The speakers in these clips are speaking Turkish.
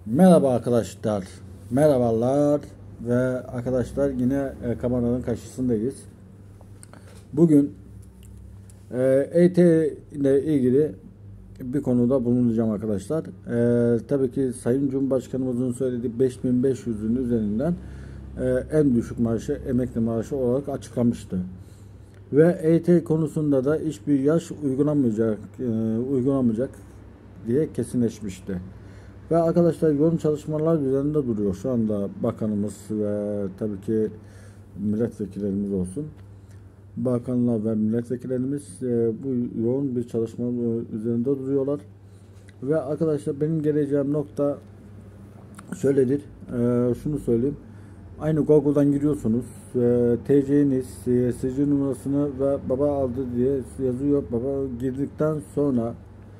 Merhaba arkadaşlar. Merhabalar ve arkadaşlar yine kameranın karşısındayız. Bugün EYT ile ilgili bir konuda bulunacağım arkadaşlar. Tabii ki Sayın Cumhurbaşkanımızın söylediği 5500'ün üzerinden en düşük maaşı emekli maaşı olarak açıklamıştı. Ve EYT konusunda da hiçbir yaş uygulamayacak diye kesinleşmişti. Ve arkadaşlar yoğun çalışmalar üzerinde duruyor şu anda bakanımız ve tabii ki milletvekillerimiz olsun. Bakanlar ve milletvekillerimiz bu yoğun bir çalışma üzerinde duruyorlar. Ve arkadaşlar benim geleceğim nokta şöyledir. Şunu söyleyeyim. Aynı Google'dan giriyorsunuz. TC'niz, SC numarasını ve baba aldı diye yazıyor. Baba girdikten sonra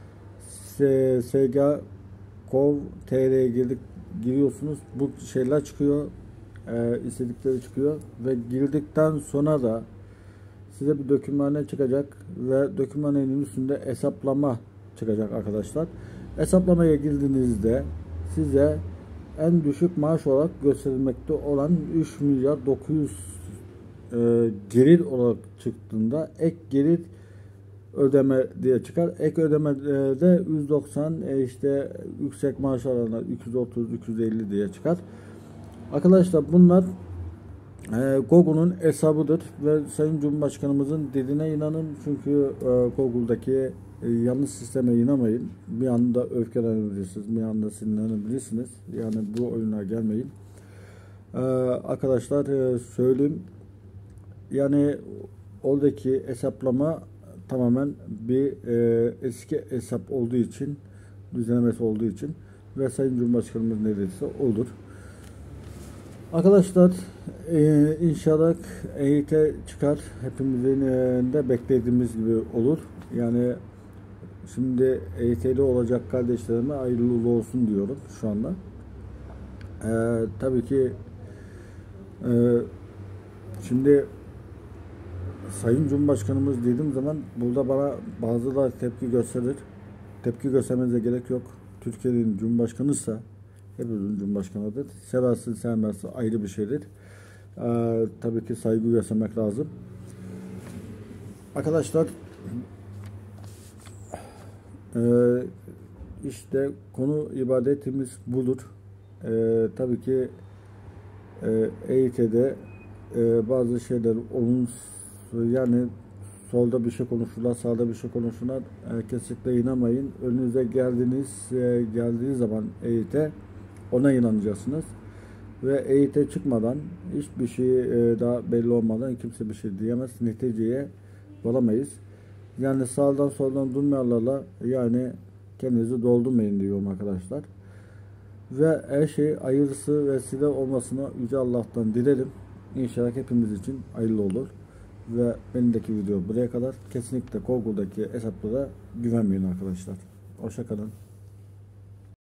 SG Gov.tr'ye giriyorsunuz. Bu şeyler çıkıyor. İstedikleri çıkıyor. Ve girdikten sonra da size bir dokümane çıkacak. Ve dokümanenin üstünde hesaplama çıkacak arkadaşlar. Hesaplamaya girdiğinizde size en düşük maaş olarak gösterilmekte olan 3 milyar 900 gelir olarak çıktığında ek gelir ödeme diye çıkar. Ek ödemede 190 işte yüksek maaş alanlar 230 250 diye çıkar. Arkadaşlar bunlar Google'un hesabıdır ve Sayın Cumhurbaşkanımızın dediğine inanın çünkü Google'daki yanlış sisteme inanmayın. Bir anda öfkelenebilirsiniz, bir anda sinirlenebilirsiniz. Yani bu oyuna gelmeyin. Arkadaşlar söyleyeyim. Yani oradaki hesaplama tamamen bir eski hesap olduğu için, düzenlemesi olduğu için ve Sayın Cumhurbaşkanımız ne dediyse olur. Arkadaşlar inşallah EYT çıkar. Hepimizin de beklediğimiz gibi olur. Yani şimdi EYT'li olacak kardeşlerime hayırlı uğurlu olsun diyorum şu anda. Tabii ki şimdi Sayın Cumhurbaşkanımız dediğim zaman burada bana bazıları tepki gösterir. Tepki göstermenize gerek yok. Türkiye'nin Cumhurbaşkanıysa hepimizin Cumhurbaşkanıdır. Seversin sevmezsin ayrı bir şeydir. Tabii ki saygı göstermek lazım. Arkadaşlar işte konu ibadetimiz budur. Tabii ki EYT'de bazı şeyler yani solda bir şey konuşurlar, sağda bir şey konuşurlar. Kesinlikle inanmayın. Önünüze geldiği zaman EYT ona inanacaksınız. Ve EYT çıkmadan hiçbir şey daha belli olmadan kimse bir şey diyemez. Neticeye varamayız. Yani sağdan soldan durmayanlarla yani kendinizi doldurmayın diyorum arkadaşlar. Ve her şey hayırlısı vesile olmasını Yüce Allah'tan dilerim. İnşallah hepimiz için hayırlı olur. Ve benimdeki video buraya kadar. Kesinlikle Google'daki hesaplara güvenmeyin arkadaşlar. Hoşça kalın.